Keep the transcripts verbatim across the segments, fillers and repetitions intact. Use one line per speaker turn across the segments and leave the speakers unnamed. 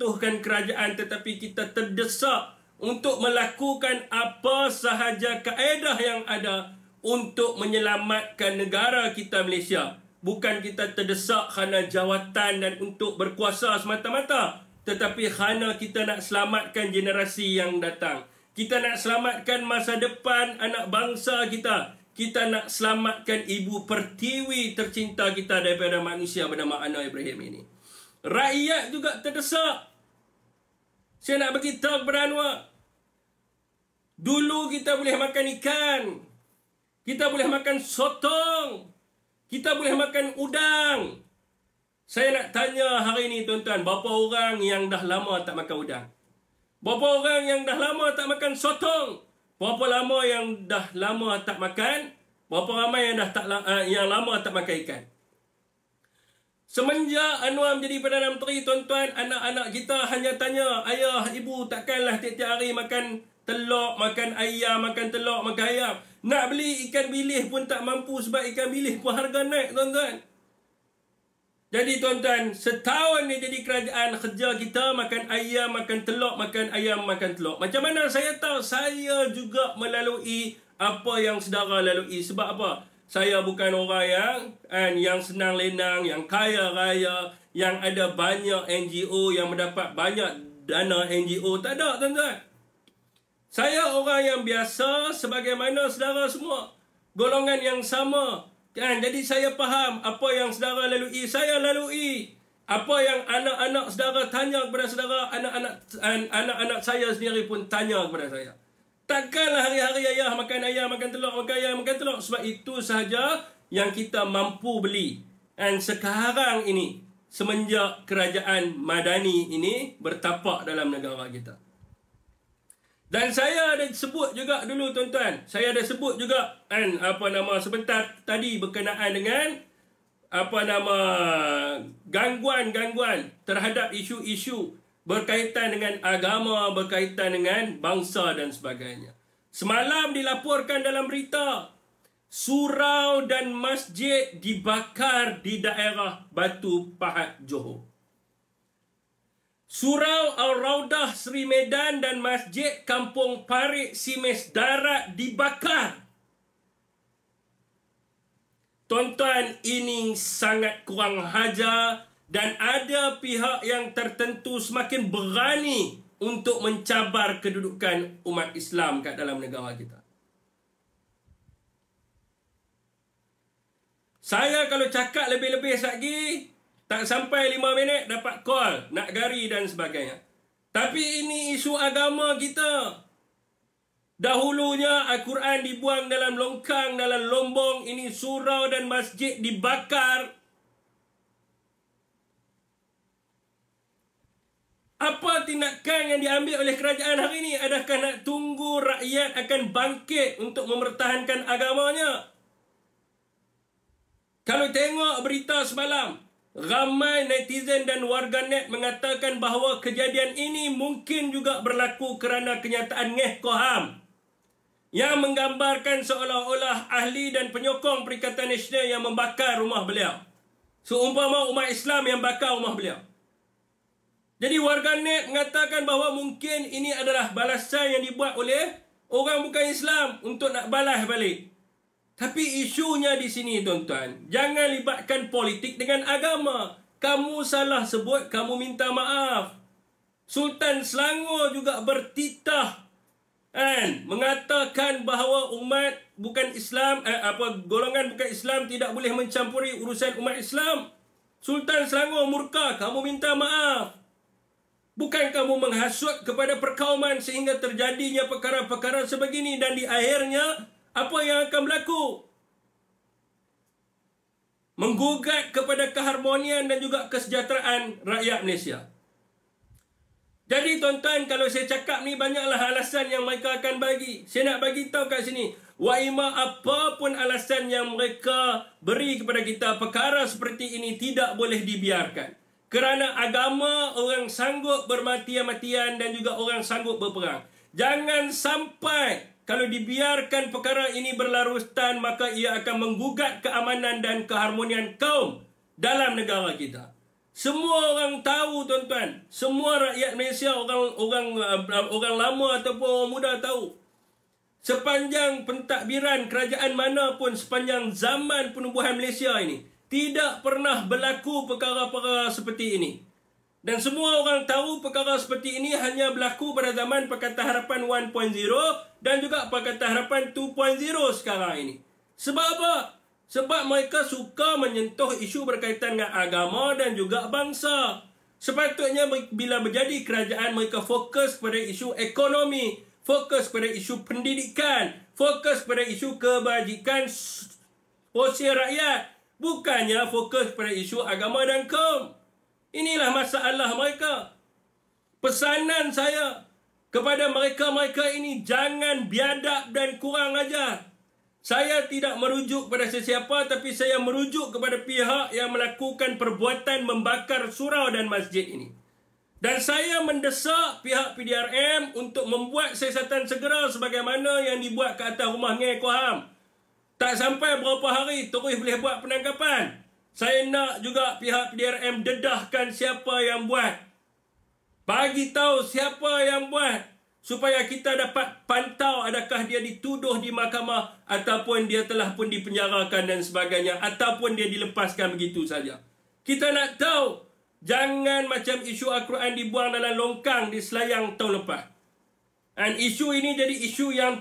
meruntuhkan kerajaan, tetapi kita terdesak untuk melakukan apa sahaja kaedah yang ada untuk menyelamatkan negara kita Malaysia. Bukan kita terdesak kerana jawatan dan untuk berkuasa semata-mata, tetapi kerana kita nak selamatkan generasi yang datang. Kita nak selamatkan masa depan anak bangsa kita. Kita nak selamatkan ibu pertiwi tercinta kita daripada manusia bernama Anwar Ibrahim ini. Rakyat juga terdesak. Saya nak beritahu kepada Anwar. Dulu kita boleh makan ikan. Kita boleh makan sotong. Kita boleh makan udang. Saya nak tanya hari ini tuan-tuan, berapa orang yang dah lama tak makan udang? Berapa orang yang dah lama tak makan sotong? Berapa lama yang dah lama tak makan? Berapa ramai yang dah tak uh, yang lama tak makan ikan? Semenjak Anwar menjadi Perdana Menteri, tuan-tuan, anak-anak kita hanya tanya, ayah, ibu takkanlah tiap-tiap hari makan telur, makan ayam, makan telur, makan ayam. Nak beli ikan bilis pun tak mampu sebab ikan bilis pun harga naik, tuan-tuan. Jadi tuan-tuan, setahun ni jadi kerajaan, kerja kita makan ayam, makan telur, makan ayam, makan telur. Macam mana saya tahu? Saya juga melalui apa yang saudara lalui. Sebab apa? Saya bukan orang yang kan, yang senang lenang, yang kaya raya, yang ada banyak N G O, yang mendapat banyak dana N G O. Tak ada, tuan-tuan. Saya orang yang biasa sebagaimana saudara semua. Golongan yang sama. Kan? Jadi saya faham apa yang saudara lalui, saya lalui. Apa yang anak-anak saudara tanya kepada saudara, anak-anak anak-anak saya sendiri pun tanya kepada saya. Takkanlah hari-hari ayah makan ayam, makan telur, makan ayam, makan telur. Sebab itu sahaja yang kita mampu beli. Dan sekarang ini, semenjak kerajaan Madani ini bertapak dalam negara kita. Dan saya ada sebut juga dulu, tuan-tuan. Saya ada sebut juga kan, apa nama sebentar tadi berkenaan dengan apa nama gangguan-gangguan terhadap isu-isu berkaitan dengan agama, berkaitan dengan bangsa dan sebagainya. Semalam dilaporkan dalam berita, surau dan masjid dibakar di daerah Batu Pahat, Johor. Surau Al-Raudah Seri Medan dan Masjid Kampung Parit Simes Darat dibakar. Tuan-tuan, ini sangat kurang hajar dan ada pihak yang tertentu semakin berani untuk mencabar kedudukan umat Islam kat dalam negara kita. Saya kalau cakap lebih-lebih lagi, tak sampai lima minit dapat call, nak gari dan sebagainya. Tapi ini isu agama kita. Dahulunya Al-Quran dibuang dalam longkang, dalam lombong. Ini surau dan masjid dibakar. Apa tindakan yang diambil oleh kerajaan hari ini? Adakah nak tunggu rakyat akan bangkit untuk mempertahankan agamanya? Kalau tengok berita semalam, ramai netizen dan warganet mengatakan bahawa kejadian ini mungkin juga berlaku kerana kenyataan Ngeh Koham yang menggambarkan seolah-olah ahli dan penyokong Perikatan Nasional yang membakar rumah beliau. Seumpama umat Islam yang bakar rumah beliau. Jadi warganet mengatakan bahawa mungkin ini adalah balasan yang dibuat oleh orang bukan Islam untuk nak balas balik. Tapi isunya di sini, tuan-tuan, jangan libatkan politik dengan agama. Kamu salah sebut, kamu minta maaf. Sultan Selangor juga bertitah kan, mengatakan bahawa umat bukan Islam, eh, apa golongan bukan Islam tidak boleh mencampuri urusan umat Islam. Sultan Selangor murka, kamu minta maaf. Bukan kamu menghasut kepada perkauman sehingga terjadinya perkara-perkara sebegini dan di akhirnya apa yang akan berlaku? Menggugat kepada keharmonian dan juga kesejahteraan rakyat Malaysia. Jadi tuan-tuan, kalau saya cakap ni banyaklah alasan yang mereka akan bagi. Saya nak bagi tahu kat sini, waima apapun alasan yang mereka beri kepada kita, perkara seperti ini tidak boleh dibiarkan. Kerana agama orang sanggup bermati-matian dan juga orang sanggup berperang. Jangan sampai kalau dibiarkan perkara ini berlarutan, maka ia akan menggugat keamanan dan keharmonian kaum dalam negara kita. Semua orang tahu tuan-tuan. Semua rakyat Malaysia, orang orang orang lama ataupun orang muda tahu. Sepanjang pentadbiran kerajaan mana pun sepanjang zaman penubuhan Malaysia ini, tidak pernah berlaku perkara-perkara seperti ini. Dan semua orang tahu perkara seperti ini hanya berlaku pada zaman Pakatan Harapan satu titik kosong dan juga Pakatan Harapan dua titik kosong sekarang ini. Sebab apa? Sebab mereka suka menyentuh isu berkaitan dengan agama dan juga bangsa. Sepatutnya bila menjadi kerajaan, mereka fokus pada isu ekonomi, fokus pada isu pendidikan, fokus pada isu kebajikan sosial rakyat, bukannya fokus pada isu agama dan kaum. Inilah masalah mereka. Pesanan saya kepada mereka-mereka ini, jangan biadab dan kurang ajar. Saya tidak merujuk kepada sesiapa, tapi saya merujuk kepada pihak yang melakukan perbuatan membakar surau dan masjid ini. Dan saya mendesak pihak P D R M untuk membuat siasatan segera sebagaimana yang dibuat ke atas rumah Ngei Kuaham. Tak sampai berapa hari terus boleh buat penangkapan. Saya nak juga pihak P D R M dedahkan siapa yang buat. Bagi tahu siapa yang buat. Supaya kita dapat pantau adakah dia dituduh di mahkamah ataupun dia telah pun dipenjarakan dan sebagainya. Ataupun dia dilepaskan begitu saja. Kita nak tahu. Jangan macam isu Al-Quran dibuang dalam longkang di Selayang tahun lepas. Dan isu ini jadi isu yang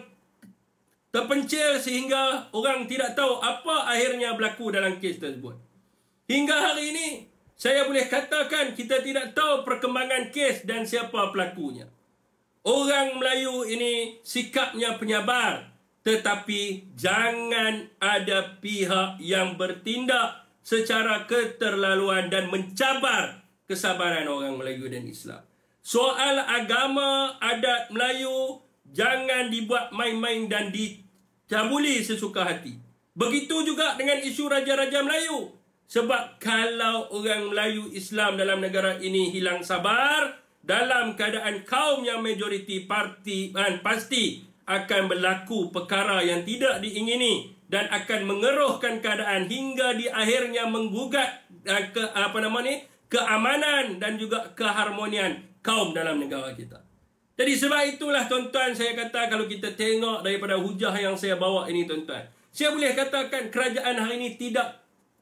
terpencil sehingga orang tidak tahu apa akhirnya berlaku dalam kes tersebut. Hingga hari ini, saya boleh katakan kita tidak tahu perkembangan kes dan siapa pelakunya. Orang Melayu ini sikapnya penyabar. Tetapi jangan ada pihak yang bertindak secara keterlaluan dan mencabar kesabaran orang Melayu dan Islam. Soal agama, adat Melayu, jangan dibuat main-main dan dicabuli sesuka hati. Begitu juga dengan isu Raja-Raja Melayu. Sebab kalau orang Melayu Islam dalam negara ini hilang sabar, dalam keadaan kaum yang majoriti parti dan pasti akan berlaku perkara yang tidak diingini dan akan mengeruhkan keadaan hingga di akhirnya menggugat uh, ke apa nama ni keamanan dan juga keharmonian kaum dalam negara kita. Jadi sebab itulah tuan-tuan saya kata kalau kita tengok daripada hujah yang saya bawa ini tuan-tuan, saya boleh katakan kerajaan hari ini tidak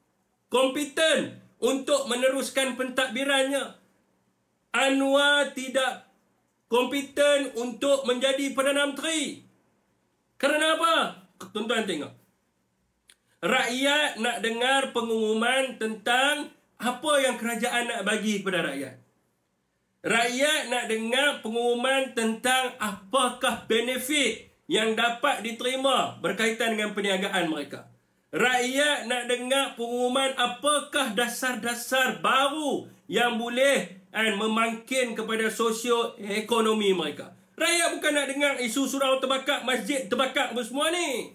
kompeten untuk meneruskan pentadbirannya. Anwar tidak kompeten untuk menjadi Perdana Menteri. Kerana apa? Tuan-tuan tengok. Rakyat nak dengar pengumuman tentang apa yang kerajaan nak bagi kepada rakyat. Rakyat nak dengar pengumuman tentang apakah benefit yang dapat diterima berkaitan dengan perniagaan mereka. Rakyat nak dengar pengumuman apakah dasar-dasar baru yang boleh dan memangkin kepada sosio-ekonomi mereka. Rakyat bukan nak dengar isu surau terbakar, masjid terbakar apa semua ni.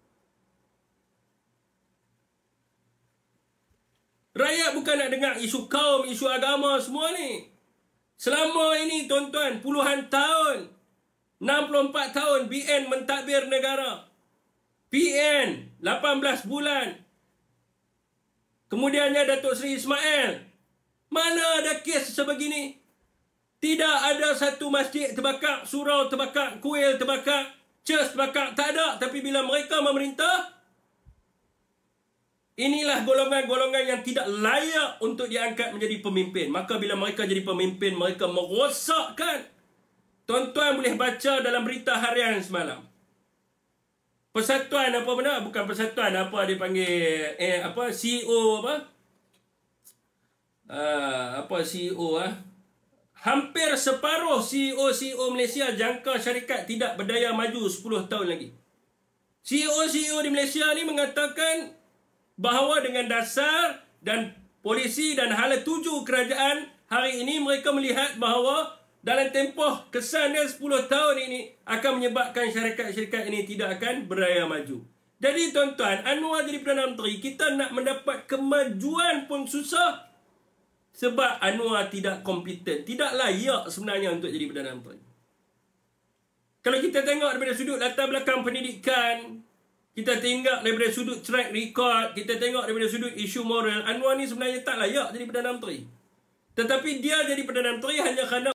Rakyat bukan nak dengar isu kaum, isu agama semua ni. Selama ini tuan-tuan, puluhan tahun, enam puluh empat tahun B N mentadbir negara. P N, lapan belas bulan. Kemudiannya Datuk Seri Ismail. Mana ada kes sebegini? Tidak ada satu masjid terbakar, surau terbakar, kuil terbakar, church terbakar. Tak ada. Tapi bila mereka memerintah, inilah golongan-golongan yang tidak layak untuk diangkat menjadi pemimpin. Maka bila mereka jadi pemimpin, mereka merosakkan. Tuan-tuan boleh baca dalam berita harian semalam. Persatuan apa benar? Bukan persatuan, apa dia panggil, eh, apa, C E O apa? Uh, apa C E O ah? Hampir separuh C E O-C E O Malaysia jangka syarikat tidak berdaya maju sepuluh tahun lagi. C E O-C E O di Malaysia ni mengatakan bahawa dengan dasar dan polisi dan hala tuju kerajaan, hari ini mereka melihat bahawa dalam tempoh kesannya sepuluh tahun ini akan menyebabkan syarikat-syarikat ini tidak akan berdaya maju. Jadi tuan-tuan, Anwar jadi Perdana Menteri, kita nak mendapat kemajuan pun susah. Sebab Anwar tidak kompeten, tidak layak sebenarnya untuk jadi Perdana Menteri. Kalau kita tengok daripada sudut latar belakang pendidikan, kita tengok daripada sudut track record, kita tengok daripada sudut isu moral, Anwar ni sebenarnya tak layak jadi Perdana Menteri. Tetapi dia jadi Perdana Menteri hanya kerana